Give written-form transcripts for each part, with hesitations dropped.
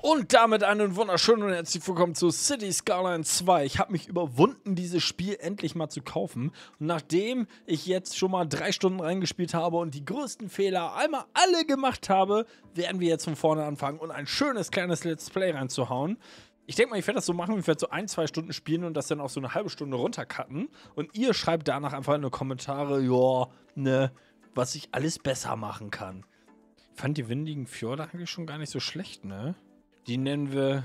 Und damit einen wunderschönen und herzlich willkommen zu Cities: Skylines 2. Ich habe mich überwunden, dieses Spiel endlich mal zu kaufen. Und nachdem ich jetzt schon mal 3 Stunden reingespielt habe und die größten Fehler einmal alle gemacht habe, werden wir jetzt von vorne anfangen und ein schönes kleines Let's Play reinzuhauen. Ich denke mal, ich werde das so machen, ich werde so 1-2 Stunden spielen und das dann auf so eine halbe Stunde runtercutten. Und ihr schreibt danach einfach in die Kommentare, ja, ne, was ich alles besser machen kann. Ich fand die windigen Fjorde eigentlich schon gar nicht so schlecht, ne? Die nennen wir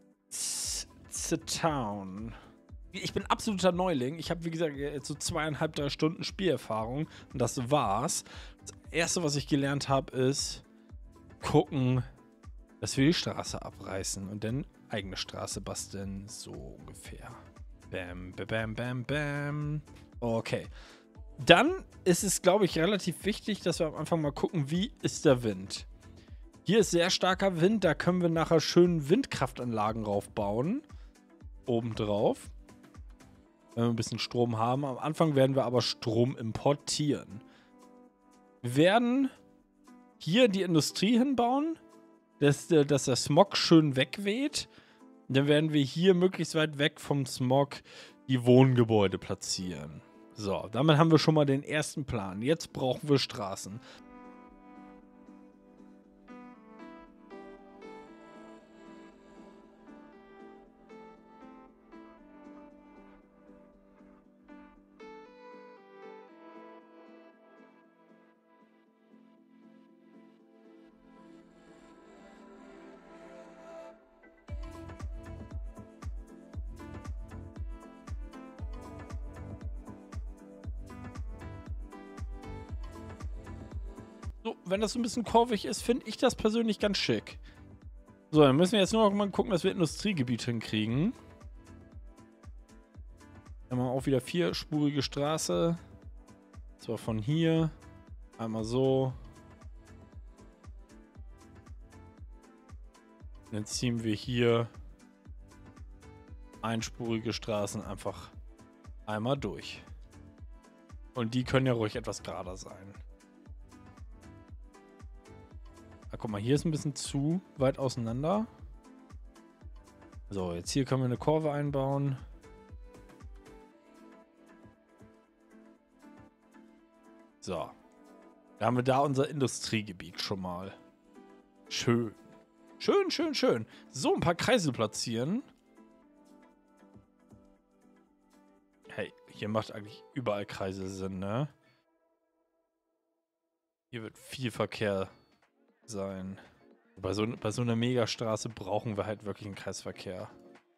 Town. Ich bin absoluter Neuling. Ich habe, wie gesagt, jetzt so 2,5, 3 Stunden Spielerfahrung. Und das war's. Das Erste, was ich gelernt habe, ist gucken, dass wir die Straße abreißen und dann eigene Straße basteln. So ungefähr. Bam, bam, bam, bam, bam. Okay. Dann ist es, glaube ich, relativ wichtig, dass wir am Anfang mal gucken, wie ist der Wind. Hier ist sehr starker Wind, da können wir nachher schön Windkraftanlagen raufbauen. Obendrauf. Wenn wir ein bisschen Strom haben. Am Anfang werden wir aber Strom importieren. Wir werden hier die Industrie hinbauen, dass der Smog schön wegweht. Und dann werden wir hier möglichst weit weg vom Smog die Wohngebäude platzieren. So, damit haben wir schon mal den ersten Plan. Jetzt brauchen wir Straßen. So, wenn das so ein bisschen kurvig ist, finde ich das persönlich ganz schick. So, dann müssen wir jetzt nur noch mal gucken, dass wir Industriegebiet hinkriegen. Dann haben wir auch wieder 4-spurige Straße. Zwar von hier. Einmal so. Dann ziehen wir hier einspurige Straßen einfach einmal durch. Und die können ja ruhig etwas gerader sein. Ah, guck mal, hier ist ein bisschen zu weit auseinander. So, jetzt hier können wir eine Kurve einbauen. So. Da haben wir da unser Industriegebiet schon mal. Schön. Schön, schön, schön. So, ein paar Kreise platzieren. Hey, hier macht eigentlich überall Kreise Sinn, ne? Hier wird viel Verkehr sein. Bei so einer Megastraße brauchen wir halt wirklich einen Kreisverkehr.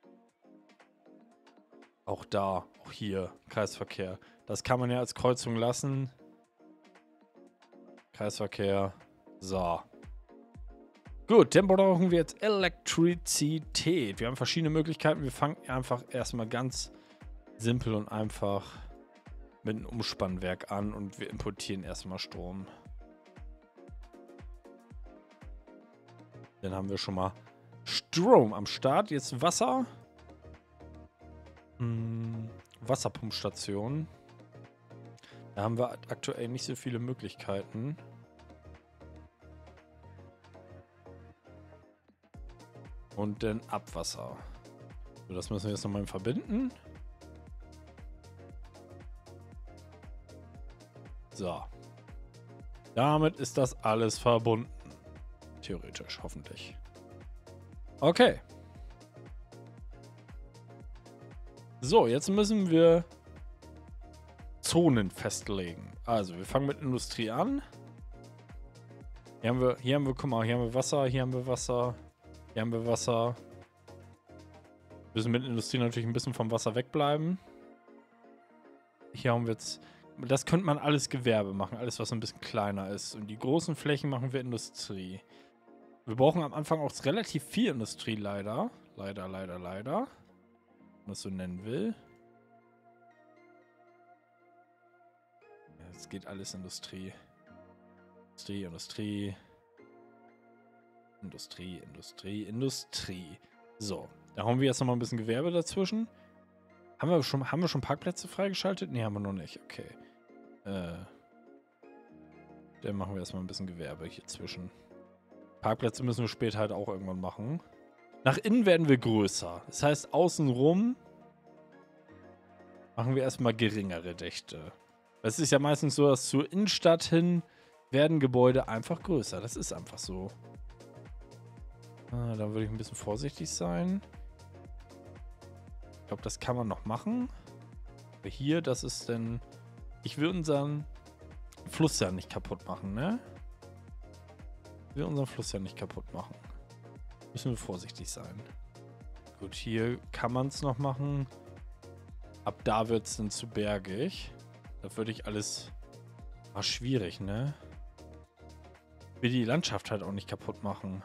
Auch da, auch hier, Kreisverkehr. Das kann man ja als Kreuzung lassen. Kreisverkehr. So. Gut, dann brauchen wir jetzt Elektrizität. Wir haben verschiedene Möglichkeiten. Wir fangen einfach erstmal ganz simpel und einfach mit einem Umspannwerk an und wir importieren erstmal Strom. Dann haben wir schon mal Strom am Start. Jetzt Wasser. Wasserpumpstation. Da haben wir aktuell nicht so viele Möglichkeiten. Und dann Abwasser. So, das müssen wir jetzt nochmal verbinden. So. Damit ist das alles verbunden. Theoretisch, hoffentlich. Okay. So, jetzt müssen wir Zonen festlegen. Also, wir fangen mit Industrie an. Hier haben wir, guck mal, hier haben wir Wasser, hier haben wir Wasser, hier haben wir Wasser. Wir müssen mit Industrie natürlich ein bisschen vom Wasser wegbleiben. Hier haben wir jetzt, das könnte man alles Gewerbe machen, alles was ein bisschen kleiner ist. Und die großen Flächen machen wir Industrie. Wir brauchen am Anfang auch relativ viel Industrie, leider. Leider. Wenn man das so nennen will. Ja, jetzt geht alles Industrie. Industrie. So, da haben wir jetzt nochmal ein bisschen Gewerbe dazwischen. Haben wir schon Parkplätze freigeschaltet? Ne, haben wir noch nicht. Okay. Dann machen wir erstmal ein bisschen Gewerbe hier zwischen. Parkplätze müssen wir später halt auch irgendwann machen. Nach innen werden wir größer. Das heißt, außenrum machen wir erstmal geringere Dichte. Es ist ja meistens so, dass zur Innenstadt hin werden Gebäude einfach größer. Das ist einfach so. Da würde ich ein bisschen vorsichtig sein. Ich glaube, das kann man noch machen. Aber hier, das ist denn... Ich will unseren Fluss ja nicht kaputt machen, ne? Ich will unseren Fluss ja nicht kaputt machen. Müssen wir vorsichtig sein. Gut, hier kann man es noch machen. Ab da wird es dann zu bergig. Da würde ich alles... War schwierig, ne? Ich will die Landschaft halt auch nicht kaputt machen.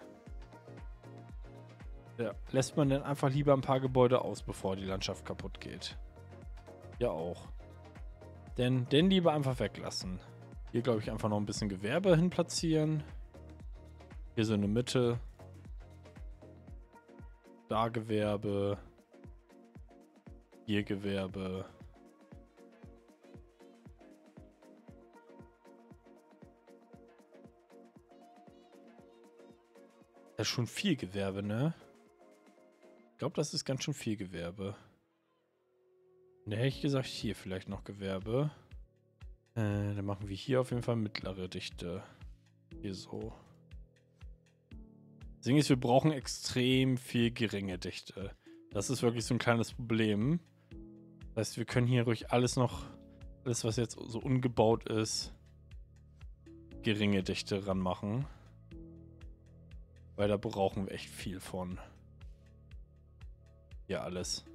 Ja, lässt man dann einfach lieber ein paar Gebäude aus, bevor die Landschaft kaputt geht. Ja auch. Denn lieber einfach weglassen. Hier glaube ich einfach noch ein bisschen Gewerbe hin platzieren. Hier so in der Mitte. Da Gewerbe. Hier Gewerbe. Das ist schon viel Gewerbe, ne? Ich glaube, das ist ganz schön viel Gewerbe. Ne, hätte ich gesagt, hier vielleicht noch Gewerbe. Dann machen wir hier auf jeden Fall mittlere Dichte. Hier so. Das Ding ist, wir brauchen extrem viel geringe Dichte. Das ist wirklich so ein kleines Problem. Das heißt, wir können hier ruhig alles noch, alles was jetzt so ungebaut ist, geringe Dichte ranmachen. Weil da brauchen wir echt viel von. Hier alles.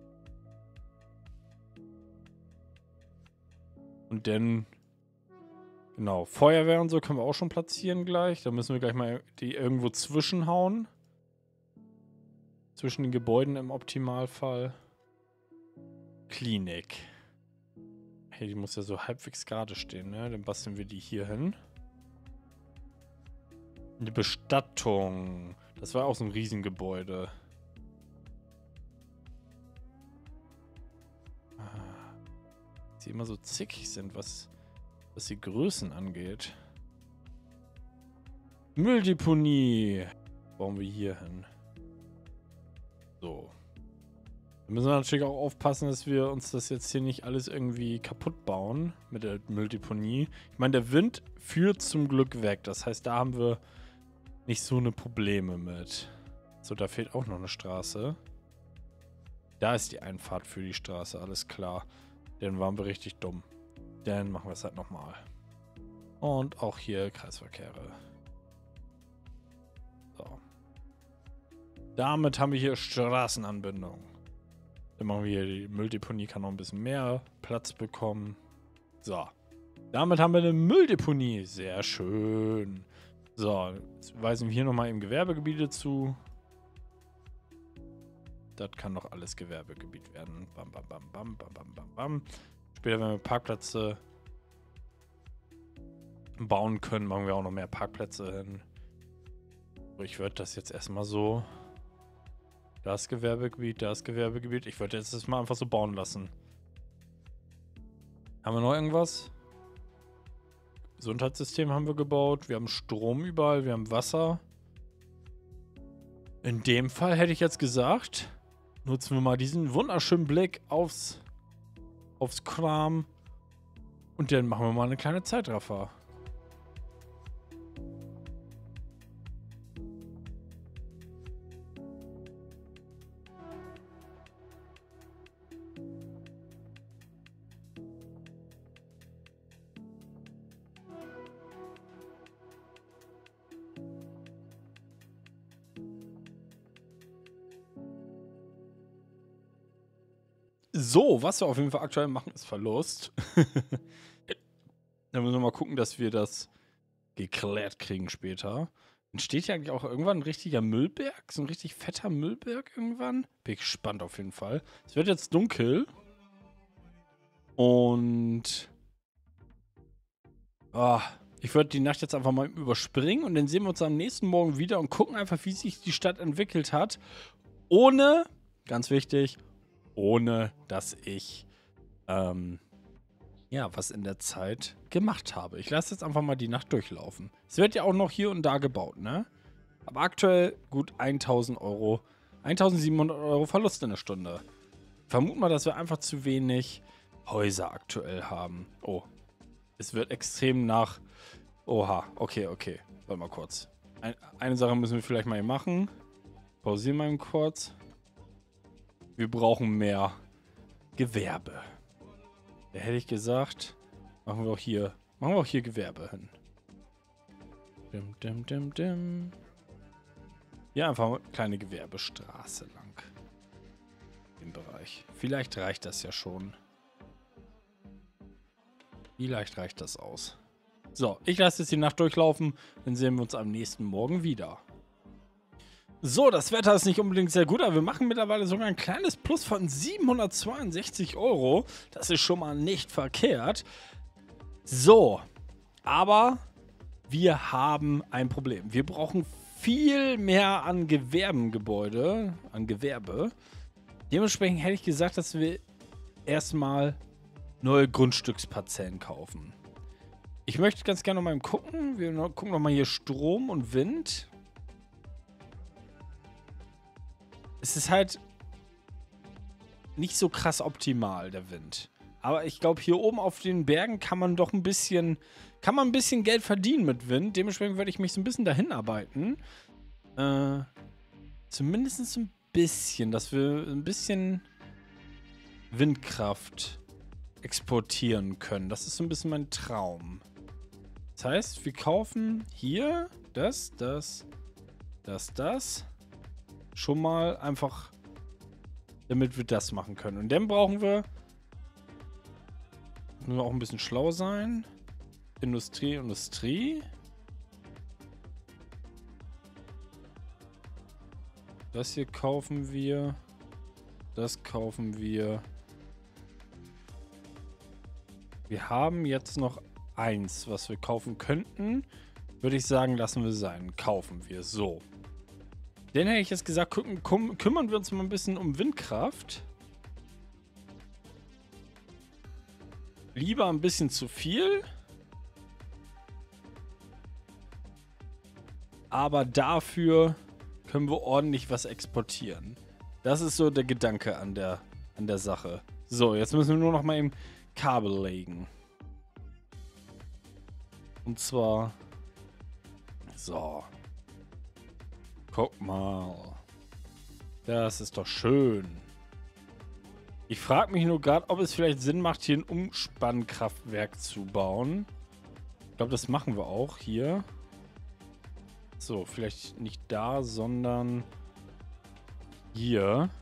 Und dann, genau, Feuerwehr und so können wir auch schon platzieren gleich. Da müssen wir gleich mal die irgendwo zwischenhauen. Zwischen den Gebäuden im Optimalfall. Klinik. Hey, die muss ja so halbwegs gerade stehen, ne? Dann basteln wir die hier hin. Eine Bestattung. Das war auch so ein Riesengebäude. Die immer so zickig sind, was die Größen angeht. Mülldeponie. Bauen wir hier hin. So. Da müssen wir natürlich auch aufpassen, dass wir uns das jetzt hier nicht alles irgendwie kaputt bauen mit der Mülldeponie. Ich meine, der Wind führt zum Glück weg. Das heißt, da haben wir nicht so eine Probleme mit. So, da fehlt auch noch eine Straße. Da ist die Einfahrt für die Straße, alles klar. Dann waren wir richtig dumm. Dann machen wir es halt nochmal. Und auch hier Kreisverkehre. So. Damit haben wir hier Straßenanbindung. Dann machen wir hier die Mülldeponie, kann noch ein bisschen mehr Platz bekommen. So. Damit haben wir eine Mülldeponie. Sehr schön. So, jetzt weisen wir hier nochmal im Gewerbegebiete zu. Das kann doch alles Gewerbegebiet werden. Bam, bam, bam, bam, bam, bam, bam, bam. Später, wenn wir Parkplätze bauen können, machen wir auch noch mehr Parkplätze hin. Ich würde das jetzt erstmal so. Das Gewerbegebiet, das Gewerbegebiet. Ich würde jetzt das mal einfach so bauen lassen. Haben wir noch irgendwas? Gesundheitssystem haben wir gebaut. Wir haben Strom überall. Wir haben Wasser. In dem Fall hätte ich jetzt gesagt, nutzen wir mal diesen wunderschönen Blick aufs Kram. Und dann machen wir mal eine kleine Zeitraffer. So, was wir auf jeden Fall aktuell machen, ist Verlust. Dann müssen wir mal gucken, dass wir das geklärt kriegen später. Entsteht ja eigentlich auch irgendwann ein richtiger Müllberg? So ein richtig fetter Müllberg irgendwann? Bin ich gespannt auf jeden Fall. Es wird jetzt dunkel. Und ich würde die Nacht jetzt einfach mal überspringen. Und dann sehen wir uns am nächsten Morgen wieder und gucken einfach, wie sich die Stadt entwickelt hat. Ohne, ganz wichtig, ohne dass ich was in der Zeit gemacht habe. Ich lasse jetzt einfach mal die Nacht durchlaufen. Es wird ja auch noch hier und da gebaut, ne? Aber aktuell gut 1000 Euro, 1700 Euro Verlust in der Stunde. Vermuten wir, dass wir einfach zu wenig Häuser aktuell haben. Oh, es wird extrem nach... Oha, okay. Warte mal kurz. Eine Sache müssen wir vielleicht mal hier machen. Pausieren mal eben kurz. Wir brauchen mehr Gewerbe. Da hätte ich gesagt, machen wir auch hier Gewerbe hin. Hier einfach eine kleine Gewerbestraße lang. Im Bereich. Vielleicht reicht das ja schon. Vielleicht reicht das aus. So, ich lasse jetzt die Nacht durchlaufen. Dann sehen wir uns am nächsten Morgen wieder. So, das Wetter ist nicht unbedingt sehr gut, aber wir machen mittlerweile sogar ein kleines Plus von 762 Euro. Das ist schon mal nicht verkehrt. So, aber wir haben ein Problem. Wir brauchen viel mehr an Gewerbe. Dementsprechend hätte ich gesagt, dass wir erstmal neue Grundstücksparzellen kaufen. Ich möchte ganz gerne noch mal gucken. Wir gucken noch mal hier Strom und Wind. Es ist halt nicht so krass optimal, der Wind. Aber ich glaube, hier oben auf den Bergen kann man doch ein bisschen Geld verdienen mit Wind. Dementsprechend werde ich mich so ein bisschen dahin arbeiten. Zumindest ein bisschen, dass wir ein bisschen Windkraft exportieren können. Das ist so ein bisschen mein Traum. Das heißt, wir kaufen hier das. Schon mal einfach, damit wir das machen können. Und dann brauchen wir, müssen wir auch ein bisschen schlau sein. Industrie. Das hier kaufen wir. Das kaufen wir. Wir haben jetzt noch eins, was wir kaufen könnten. Würde ich sagen, lassen wir sein. Kaufen wir. So. Dann hätte ich jetzt gesagt, kümmern wir uns mal ein bisschen um Windkraft. Lieber ein bisschen zu viel. Aber dafür können wir ordentlich was exportieren. Das ist so der Gedanke an der Sache. So, jetzt müssen wir nur noch mal eben Kabel legen. Und zwar... So. Guck mal. Das ist doch schön. Ich frage mich nur gerade, ob es vielleicht Sinn macht, hier ein Umspannkraftwerk zu bauen. Ich glaube, das machen wir auch hier. So, vielleicht nicht da, sondern hier.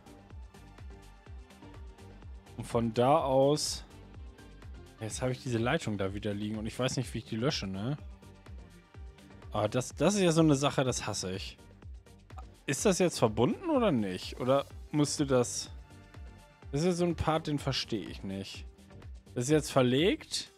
Und von da aus... Jetzt habe ich diese Leitung da wieder liegen und ich weiß nicht, wie ich die lösche, ne? Aber das ist ja so eine Sache, das hasse ich. Ist das jetzt verbunden oder nicht? Oder musst du das... Das ist ja so ein Part, den verstehe ich nicht. Das ist jetzt verlegt.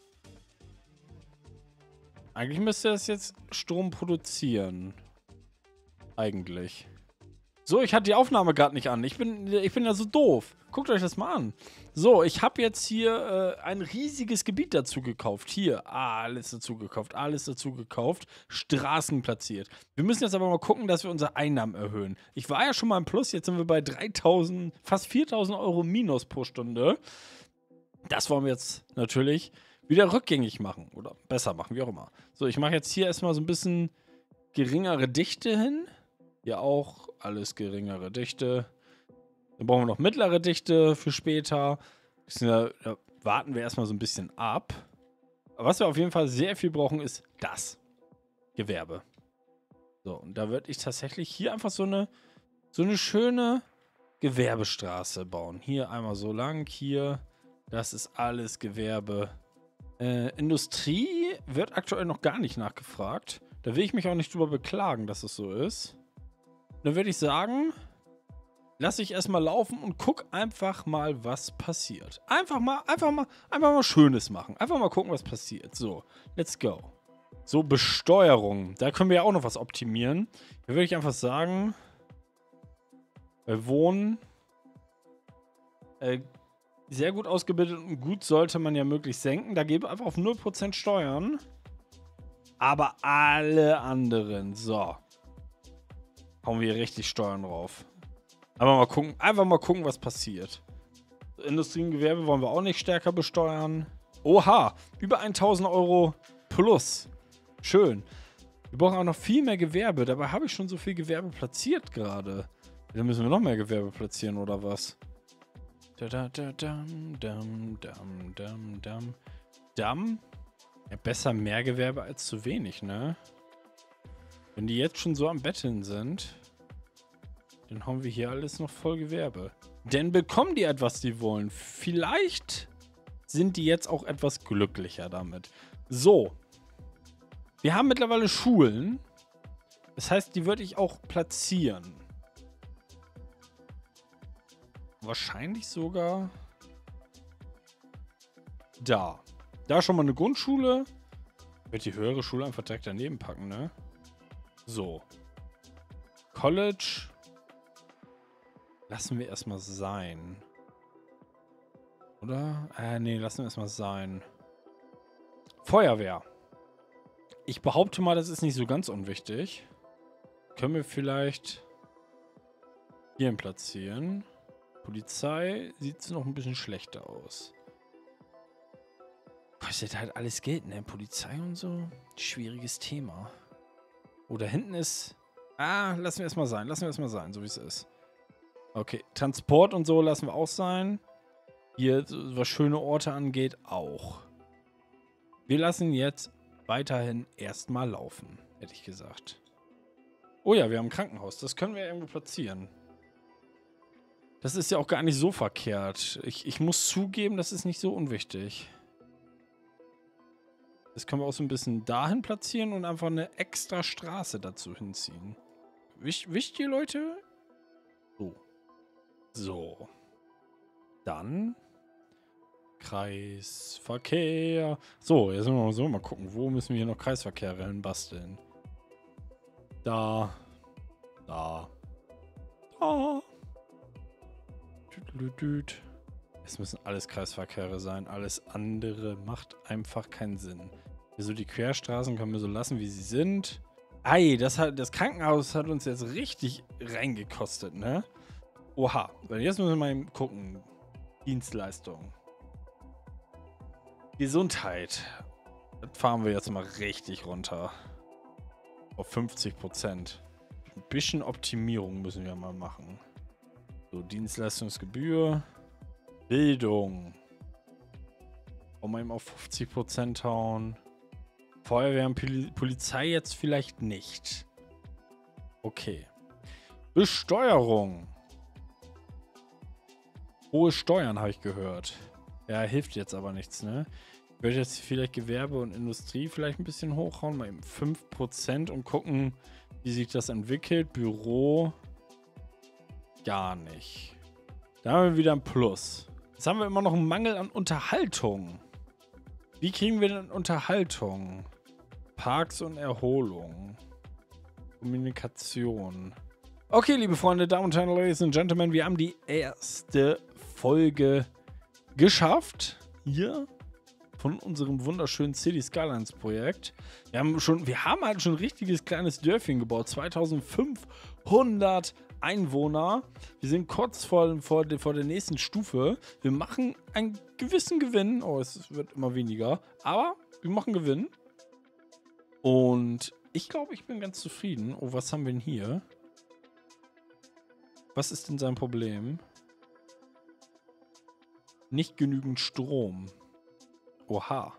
Eigentlich müsste das jetzt Strom produzieren. Eigentlich. So, ich hatte die Aufnahme gerade nicht an. Ich bin ja so doof. Guckt euch das mal an. So, ich habe jetzt hier ein riesiges Gebiet dazu gekauft. Hier, alles dazu gekauft. Straßen platziert. Wir müssen jetzt aber mal gucken, dass wir unsere Einnahmen erhöhen. Ich war ja schon mal im Plus, jetzt sind wir bei 3.000, fast 4.000 Euro Minus pro Stunde. Das wollen wir jetzt natürlich wieder rückgängig machen. Oder besser machen, wie auch immer. So, ich mache jetzt hier erstmal so ein bisschen geringere Dichte hin. Hier auch alles geringere Dichte. Dann brauchen wir noch mittlere Dichte für später. Da warten wir erstmal so ein bisschen ab. Aber was wir auf jeden Fall sehr viel brauchen, ist das Gewerbe. So, und da würde ich tatsächlich hier einfach so eine schöne Gewerbestraße bauen. Hier einmal so lang, hier. Das ist alles Gewerbe. Industrie wird aktuell noch gar nicht nachgefragt. Da will ich mich auch nicht drüber beklagen, dass es so ist. Dann würde ich sagen, lasse ich erstmal laufen und guck einfach mal, was passiert. Einfach mal Schönes machen. Einfach mal gucken, was passiert. So, let's go. So, Besteuerung. Da können wir ja auch noch was optimieren. Da würde ich einfach sagen, bei Wohnen, sehr gut ausgebildet und gut sollte man ja möglichst senken. Da gebe ich einfach auf 0% Steuern. Aber alle anderen, so. hauen wir hier richtig Steuern drauf. Einfach mal gucken, was passiert. Industrie und Gewerbe wollen wir auch nicht stärker besteuern. Oha, über 1000 Euro plus. Schön. Wir brauchen auch noch viel mehr Gewerbe. Dabei habe ich schon so viel Gewerbe platziert gerade. Dann müssen wir noch mehr Gewerbe platzieren, oder was? Damm? Ja, besser mehr Gewerbe als zu wenig, ne? Wenn die jetzt schon so am Betteln sind, dann haben wir hier alles noch voll Gewerbe. Denn bekommen die etwas, die wollen. Vielleicht sind die jetzt auch etwas glücklicher damit. So. Wir haben mittlerweile Schulen. Das heißt, die würde ich auch platzieren. Wahrscheinlich sogar da. Da schon mal eine Grundschule. Ich würde die höhere Schule einfach direkt daneben packen, ne? So. College. Lassen wir erstmal sein. Oder? Nee, lassen wir erstmal sein. Feuerwehr. Ich behaupte mal, das ist nicht so ganz unwichtig. Können wir vielleicht hierhin platzieren. Polizei sieht es noch ein bisschen schlechter aus. Kostet halt alles Geld, ne? Polizei und so. Schwieriges Thema. Oh, da hinten ist... lassen wir erstmal sein. Lassen wir erstmal sein, so wie es ist. Okay, Transport und so lassen wir auch sein. Hier, was schöne Orte angeht, auch. Wir lassen jetzt weiterhin erstmal laufen, hätte ich gesagt. Oh ja, wir haben ein Krankenhaus. Das können wir irgendwo platzieren. Das ist ja auch gar nicht so verkehrt. Ich muss zugeben, das ist nicht so unwichtig. Das können wir auch so ein bisschen dahin platzieren und einfach eine extra Straße dazu hinziehen. Wischt ihr, Leute? So. So. Dann Kreisverkehr. So, jetzt müssen wir mal gucken, wo müssen wir hier noch Kreisverkehr reinbasteln. Da. Da. Da. Es müssen alles Kreisverkehre sein. Alles andere macht einfach keinen Sinn. Also die Querstraßen können wir so lassen, wie sie sind. Ei, das Krankenhaus hat uns jetzt richtig reingekostet, ne? Oha. Jetzt müssen wir mal gucken. Dienstleistung. Gesundheit. Das fahren wir jetzt mal richtig runter. Auf 50%. Ein bisschen Optimierung müssen wir mal machen. So, Dienstleistungsgebühr. Bildung. Auch mal eben auf 50% hauen. Feuerwehr und Polizei jetzt vielleicht nicht. Okay. Besteuerung. Hohe Steuern, habe ich gehört. Ja, hilft jetzt aber nichts, ne? Ich würde jetzt vielleicht Gewerbe und Industrie vielleicht ein bisschen hochhauen. Mal eben 5% und gucken, wie sich das entwickelt. Büro. Gar nicht. Da haben wir wieder ein Plus. Jetzt haben wir immer noch einen Mangel an Unterhaltung. Wie kriegen wir denn Unterhaltung? Parks und Erholung. Kommunikation. Okay, liebe Freunde, Damen und Herren, Ladies and Gentlemen, wir haben die erste Folge geschafft. Hier von unserem wunderschönen City Skylines Projekt. Wir haben halt schon ein richtiges kleines Dörfchen gebaut. 2500 Einwohner. Wir sind kurz vor der nächsten Stufe. Wir machen einen gewissen Gewinn. Oh, es wird immer weniger. Aber wir machen Gewinn. Und ich glaube, ich bin ganz zufrieden. Oh, was haben wir denn hier? Was ist denn sein Problem? Nicht genügend Strom. Oha.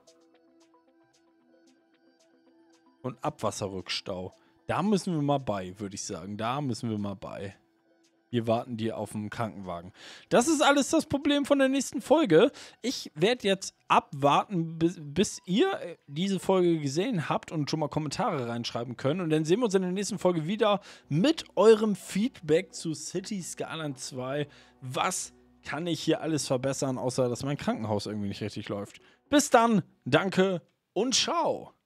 Und Abwasserrückstau. Da müssen wir mal bei, würde ich sagen. Da müssen wir mal bei. Wir warten die auf dem Krankenwagen. Das ist alles das Problem von der nächsten Folge. Ich werde jetzt abwarten, bis ihr diese Folge gesehen habt und schon mal Kommentare reinschreiben könnt. Und dann sehen wir uns in der nächsten Folge wieder mit eurem Feedback zu City Skylines 2. Was kann ich hier alles verbessern, außer dass mein Krankenhaus irgendwie nicht richtig läuft? Bis dann, danke und ciao.